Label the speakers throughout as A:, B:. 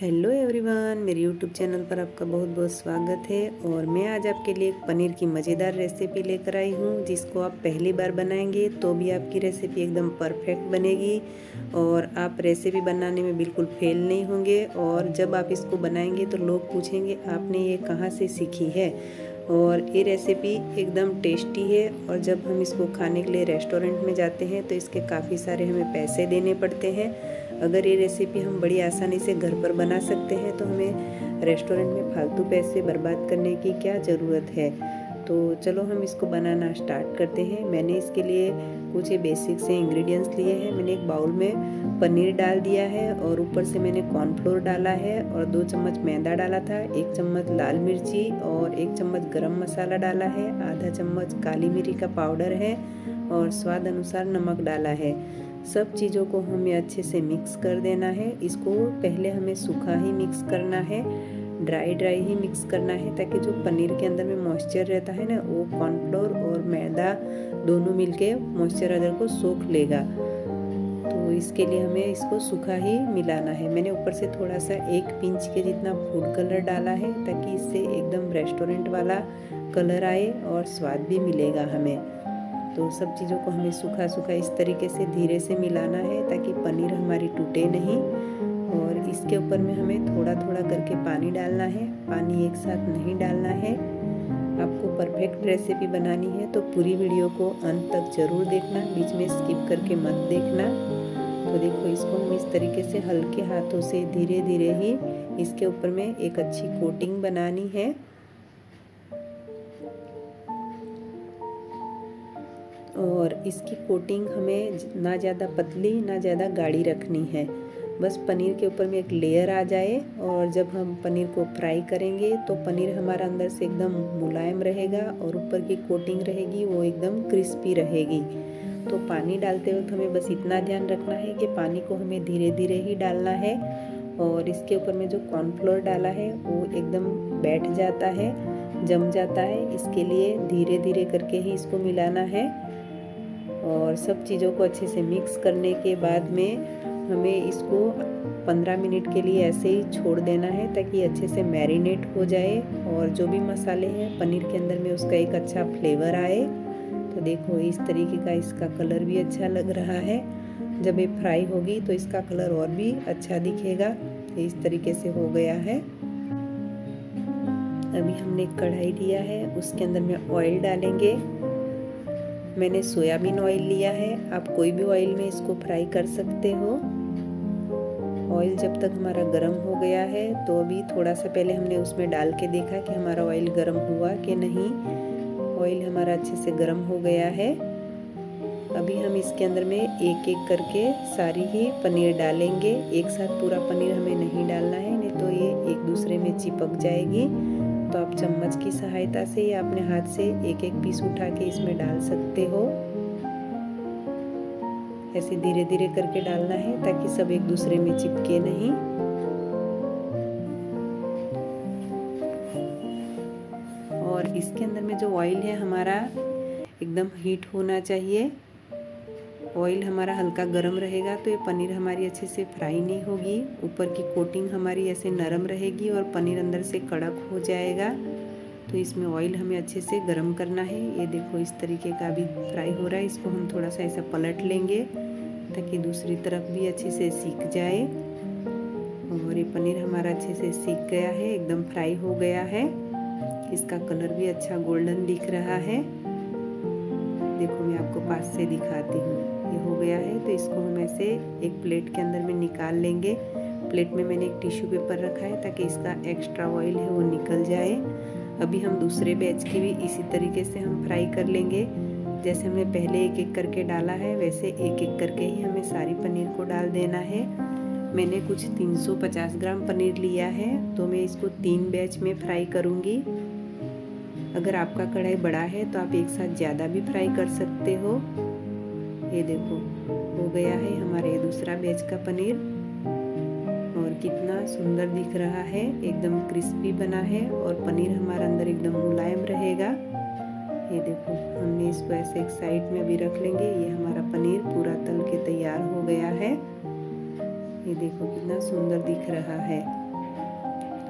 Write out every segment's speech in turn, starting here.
A: Hello everyone, मेरे YouTube channel पर आपका बहुत बहुत स्वागत है। और मैं आज आपके लिए एक पनीर की मज़ेदार रेसिपी लेकर आई हूँ, जिसको आप पहली बार बनाएंगे तो भी आपकी रेसिपी एकदम परफेक्ट बनेगी और आप रेसिपी बनाने में बिल्कुल फेल नहीं होंगे। और जब आप इसको बनाएंगे तो लोग पूछेंगे आपने ये कहाँ से सीखी है। और ये रेसिपी एकदम टेस्टी है और जब हम इसको खाने के लिए रेस्टोरेंट में जाते हैं तो इसके काफ़ी सारे हमें पैसे देने पड़ते हैं। अगर ये रेसिपी हम बड़ी आसानी से घर पर बना सकते हैं तो हमें रेस्टोरेंट में फालतू पैसे बर्बाद करने की क्या ज़रूरत है। तो चलो हम इसको बनाना स्टार्ट करते हैं। मैंने इसके लिए कुछ बेसिक से इंग्रेडिएंट्स लिए हैं। मैंने एक बाउल में पनीर डाल दिया है और ऊपर से मैंने कॉर्नफ्लोर डाला है और 2 चम्मच मैदा डाला था, 1 चम्मच लाल मिर्ची और 1 चम्मच गरम मसाला डाला है, आधा चम्मच काली मिर्ची का पाउडर है और स्वाद अनुसार नमक डाला है। सब चीज़ों को हमें अच्छे से मिक्स कर देना है। इसको पहले हमें सूखा ही मिक्स करना है, ड्राई ही मिक्स करना है, ताकि जो पनीर के अंदर में मॉइस्चर रहता है ना, वो कॉर्नफ्लोर और मैदा दोनों मिलके मॉइस्चराइजर को सोख लेगा। तो इसके लिए हमें इसको सूखा ही मिलाना है। मैंने ऊपर से थोड़ा सा 1 पिंच के जितना फूड कलर डाला है, ताकि इससे एकदम रेस्टोरेंट वाला कलर आए और स्वाद भी मिलेगा हमें। तो सब चीज़ों को हमें सूखा सूखा इस तरीके से धीरे से मिलाना है, ताकि पनीर हमारी टूटे नहीं। और इसके ऊपर में हमें थोड़ा थोड़ा करके पानी डालना है, पानी एक साथ नहीं डालना है। आपको परफेक्ट रेसिपी बनानी है तो पूरी वीडियो को अंत तक ज़रूर देखना, बीच में स्किप करके मत देखना। तो देखो, इसको हम इस तरीके से हल्के हाथों से धीरे धीरे ही इसके ऊपर में एक अच्छी कोटिंग बनानी है। और इसकी कोटिंग हमें ना ज़्यादा पतली ना ज़्यादा गाढ़ी रखनी है, बस पनीर के ऊपर में एक लेयर आ जाए। और जब हम पनीर को फ्राई करेंगे तो पनीर हमारा अंदर से एकदम मुलायम रहेगा और ऊपर की कोटिंग रहेगी वो एकदम क्रिस्पी रहेगी। तो पानी डालते वक्त हमें बस इतना ध्यान रखना है कि पानी को हमें धीरे धीरे ही डालना है। और इसके ऊपर में जो कॉर्नफ्लोर डाला है वो एकदम बैठ जाता है, जम जाता है, इसके लिए धीरे धीरे करके ही इसको मिलाना है। और सब चीज़ों को अच्छे से मिक्स करने के बाद में हमें इसको 15 मिनट के लिए ऐसे ही छोड़ देना है, ताकि अच्छे से मैरिनेट हो जाए और जो भी मसाले हैं पनीर के अंदर में उसका एक अच्छा फ्लेवर आए। तो देखो, इस तरीके का इसका कलर भी अच्छा लग रहा है। जब ये फ्राई होगी तो इसका कलर और भी अच्छा दिखेगा। इस तरीके से हो गया है। अभी हमने कढ़ाई लिया है, उसके अंदर में ऑयल डालेंगे। मैंने सोयाबीन ऑयल लिया है, आप कोई भी ऑयल में इसको फ्राई कर सकते हो। ऑयल जब तक हमारा गर्म हो गया है तो अभी थोड़ा सा पहले हमने उसमें डाल के देखा कि हमारा ऑयल गर्म हुआ कि नहीं। ऑयल हमारा अच्छे से गर्म हो गया है। अभी हम इसके अंदर में एक एक करके सारी ही पनीर डालेंगे। एक साथ पूरा पनीर हमें नहीं डालना है, नहीं तो ये एक दूसरे में चिपक जाएगी। तो आप चम्मच की सहायता से या अपने हाथ से एक एक पीस उठा के इसमें डाल सकते हो। ऐसे धीरे धीरे करके डालना है, ताकि सब एक दूसरे में चिपके नहीं। और इसके अंदर में जो ऑयल है हमारा एकदम हीट होना चाहिए। ऑयल हमारा हल्का गर्म रहेगा तो ये पनीर हमारी अच्छे से फ्राई नहीं होगी। ऊपर की कोटिंग हमारी ऐसे नरम रहेगी और पनीर अंदर से कड़क हो जाएगा। तो इसमें ऑयल हमें अच्छे से गर्म करना है। ये देखो, इस तरीके का भी फ्राई हो रहा है। इसको हम थोड़ा सा ऐसा पलट लेंगे, ताकि दूसरी तरफ भी अच्छे से सीख जाए। और ये पनीर हमारा अच्छे से सीख गया है, एकदम फ्राई हो गया है। इसका कलर भी अच्छा गोल्डन दिख रहा है। देखो, मैं आपको पास से दिखाती हूँ। ये हो गया है, तो इसको हम ऐसे एक प्लेट के अंदर में निकाल लेंगे। प्लेट में मैंने एक टिश्यू पेपर रखा है, ताकि इसका एक्स्ट्रा ऑयल है वो निकल जाए। अभी हम दूसरे बैच की भी इसी तरीके से हम फ्राई कर लेंगे। जैसे हमने पहले एक एक करके डाला है, वैसे एक एक करके ही हमें सारी पनीर को डाल देना है। मैंने कुछ 350 ग्राम पनीर लिया है, तो मैं इसको 3 बैच में फ्राई करूँगी। अगर आपका कढ़ाई बड़ा है तो आप एक साथ ज़्यादा भी फ्राई कर सकते हो। ये देखो, हो गया है हमारे दूसरा बैच का पनीर और कितना सुंदर दिख रहा है, एकदम क्रिस्पी बना है और पनीर हमारा अंदर एकदम मुलायम रहेगा। ये देखो, हमने इसको ऐसे एक साइड में भी रख लेंगे। ये हमारा पनीर पूरा तल के तैयार हो गया है। ये देखो कितना सुंदर दिख रहा है।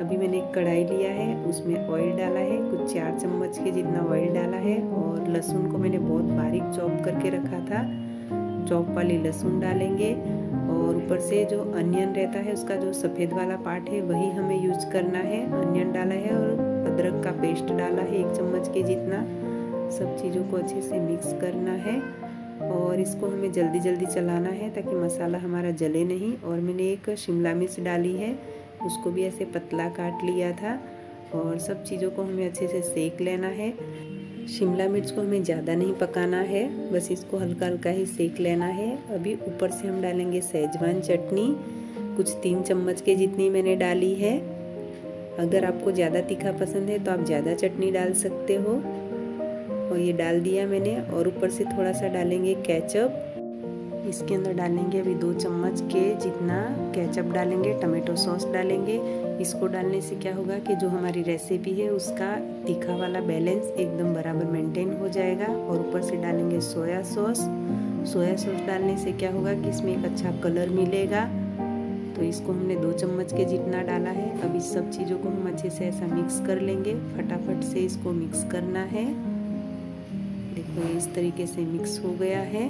A: अभी मैंने एक कढ़ाई लिया है, उसमें ऑयल डाला है, कुछ 4 चम्मच के जितना ऑयल डाला है। और लहसुन को मैंने बहुत बारीक चॉप करके रखा था, चॉप वाली लहसुन डालेंगे। और ऊपर से जो अनियन रहता है उसका जो सफ़ेद वाला पार्ट है वही हमें यूज करना है। अनियन डाला है और अदरक का पेस्ट डाला है 1 चम्मच के जितना। सब चीज़ों को अच्छे से मिक्स करना है और इसको हमें जल्दी जल्दी चलाना है ताकि मसाला हमारा जले नहीं। और मैंने एक शिमला मिर्च डाली है, उसको भी ऐसे पतला काट लिया था। और सब चीज़ों को हमें अच्छे से सेक लेना है। शिमला मिर्च को हमें ज़्यादा नहीं पकाना है, बस इसको हल्का हल्का ही सेक लेना है। अभी ऊपर से हम डालेंगे सेजवान चटनी, कुछ 3 चम्मच के जितनी मैंने डाली है। अगर आपको ज़्यादा तीखा पसंद है तो आप ज़्यादा चटनी डाल सकते हो। और ये डाल दिया मैंने। और ऊपर से थोड़ा सा डालेंगे केचप, इसके अंदर डालेंगे अभी 2 चम्मच के जितना केचप डालेंगे, टमाटो सॉस डालेंगे। इसको डालने से क्या होगा कि जो हमारी रेसिपी है उसका तीखा वाला बैलेंस एकदम बराबर मेंटेन हो जाएगा। और ऊपर से डालेंगे सोया सॉस। सोया सॉस डालने से क्या होगा कि इसमें एक अच्छा कलर मिलेगा। तो इसको हमने 2 चम्मच के जितना डाला है। अब इस सब चीज़ों को हम अच्छे से ऐसा मिक्स कर लेंगे, फटाफट से इसको मिक्स करना है। देखो इस तरीके से मिक्स हो गया है।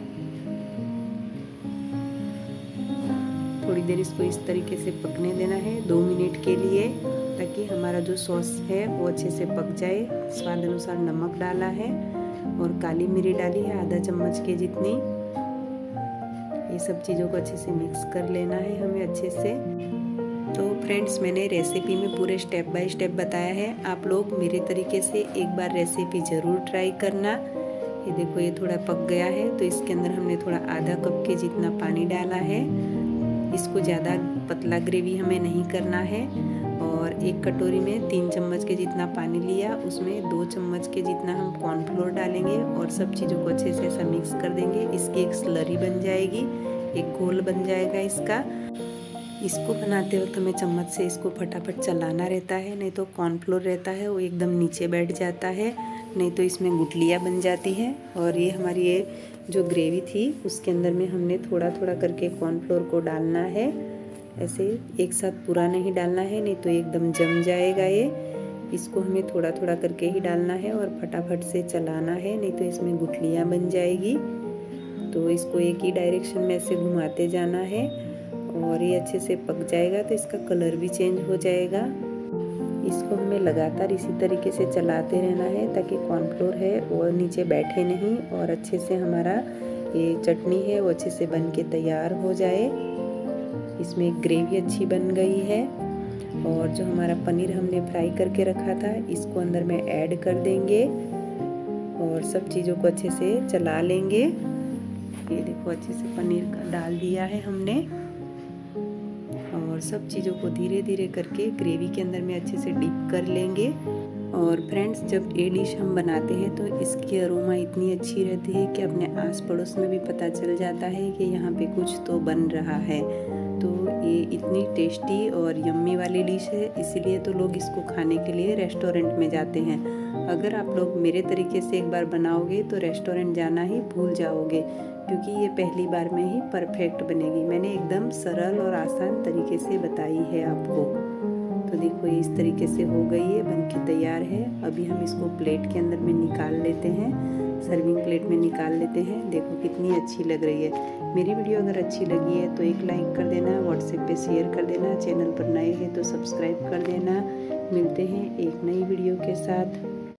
A: थोड़ी देर इसको इस तरीके से पकने देना है 2 मिनट के लिए, ताकि हमारा जो सॉस है वो अच्छे से पक जाए। स्वाद अनुसार नमक डाला है और काली मिर्च डाली है आधा चम्मच के जितनी। ये सब चीज़ों को अच्छे से मिक्स कर लेना है हमें अच्छे से। तो फ्रेंड्स, मैंने रेसिपी में पूरे स्टेप बाय स्टेप बताया है, आप लोग मेरे तरीके से एक बार रेसिपी ज़रूर ट्राई करना। ये देखो ये थोड़ा पक गया है, तो इसके अंदर हमने थोड़ा आधा कप के जितना पानी डाला है। इसको ज़्यादा पतला ग्रेवी हमें नहीं करना है। और एक कटोरी में 3 चम्मच के जितना पानी लिया, उसमें 2 चम्मच के जितना हम कॉर्नफ्लोर डालेंगे और सब चीज़ों को अच्छे से ऐसा मिक्स कर देंगे। इसकी एक स्लरी बन जाएगी, एक घोल बन जाएगा इसका। इसको बनाते वक्त हमें चम्मच से इसको फटाफट चलाना रहता है, नहीं तो कॉर्नफ्लोर रहता है वो एकदम नीचे बैठ जाता है, नहीं तो इसमें गुठलियाँ बन जाती हैं। और ये हमारी ये जो ग्रेवी थी उसके अंदर में हमने थोड़ा थोड़ा करके कॉर्नफ्लोर को डालना है। ऐसे एक साथ पूरा नहीं डालना है, नहीं तो एकदम जम जाएगा ये। इसको हमें थोड़ा थोड़ा करके ही डालना है और फटाफट से चलाना है, नहीं तो इसमें गुठलियाँ बन जाएगी। तो इसको एक ही डायरेक्शन में ऐसे घुमाते जाना है और ये अच्छे से पक जाएगा तो इसका कलर भी चेंज हो जाएगा। इसको हमें लगातार इसी तरीके से चलाते रहना है ताकि कॉर्नफ्लोर है वो नीचे बैठे नहीं और अच्छे से हमारा ये चटनी है वो अच्छे से बन के तैयार हो जाए। इसमें एक ग्रेवी अच्छी बन गई है। और जो हमारा पनीर हमने फ्राई करके रखा था इसको अंदर में ऐड कर देंगे और सब चीज़ों को अच्छे से चला लेंगे। ये देखो अच्छे से पनीर का डाल दिया है हमने और सब चीज़ों को धीरे धीरे करके ग्रेवी के अंदर में अच्छे से डिप कर लेंगे। और फ्रेंड्स, जब ये डिश हम बनाते हैं तो इसकी अरोमा इतनी अच्छी रहती है कि अपने आस पड़ोस में भी पता चल जाता है कि यहाँ पे कुछ तो बन रहा है। तो ये इतनी टेस्टी और यम्मी वाली डिश है, इसीलिए तो लोग इसको खाने के लिए रेस्टोरेंट में जाते हैं। अगर आप लोग मेरे तरीके से एक बार बनाओगे तो रेस्टोरेंट जाना ही भूल जाओगे, क्योंकि ये पहली बार में ही परफेक्ट बनेगी। मैंने एकदम सरल और आसान तरीके से बताई है आपको। तो देखो ये इस तरीके से हो गई है, बनके तैयार है। अभी हम इसको प्लेट के अंदर में निकाल लेते हैं, सर्विंग प्लेट में निकाल लेते हैं। देखो कितनी अच्छी लग रही है। मेरी वीडियो अगर अच्छी लगी है तो एक लाइक कर देना, व्हाट्सएप पे शेयर कर देना, चैनल पर नए हैं तो सब्सक्राइब कर देना। मिलते हैं एक नई वीडियो के साथ।